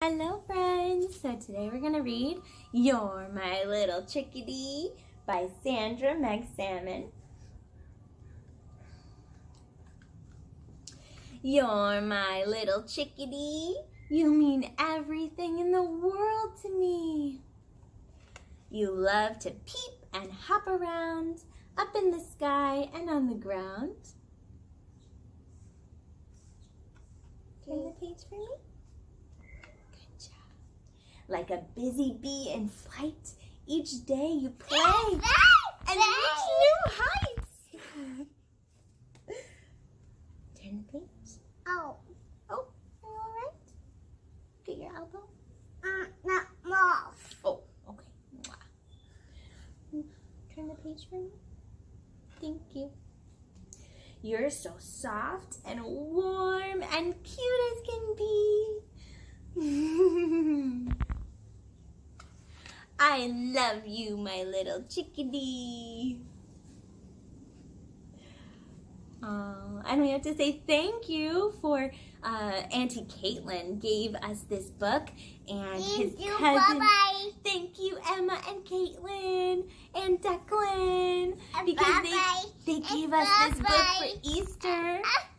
Hello friends! So today we're going to read You're My Little Chickadee by Sandra Magsamen. You're my little chickadee. You mean everything in the world to me. You love to peep and hop around, up in the sky and on the ground. Turn the page for me. Like a busy bee in flight, each day you play and reach new heights. Turn the page. Oh, are you all right? Get your elbow. Not more. Oh, okay. Turn the page for me. Thank you. You're so soft and warm and cute as can be. I love you, my little chickadee. And we have to say thank you for Auntie Caitlin gave us this book and his cousin. Bye-bye. Thank you, Emma and Caitlin and Declan, because they gave us this book for Easter.